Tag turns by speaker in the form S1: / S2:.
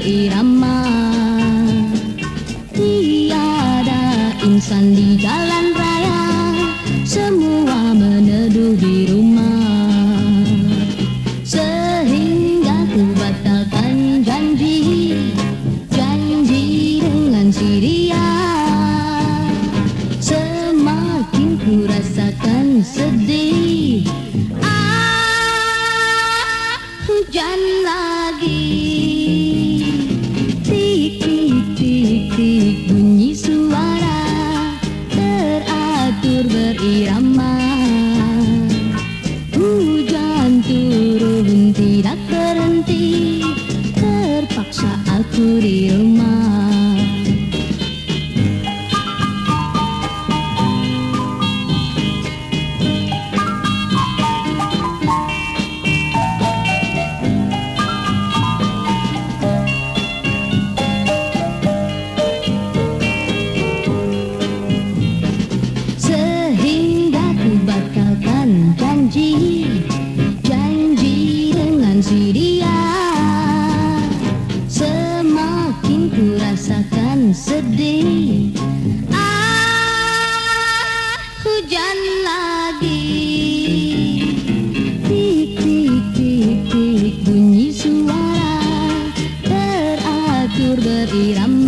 S1: berirama. Tiada insan di jalan raya, semua meneduh di rumah. Sehingga ku batalkan janji dengan si dia. Semakin ku rasakan sedih. Hujan lagi. Tik tik tik tik bunyi suara teratur berirama. Hujan turun tidak berhenti, terpaksa aku di rumah. Janji dengan si dia. Semakin ku rasakan sedih. Hujan lagi. Tik tik tik tik bunyi suara teratur berirama.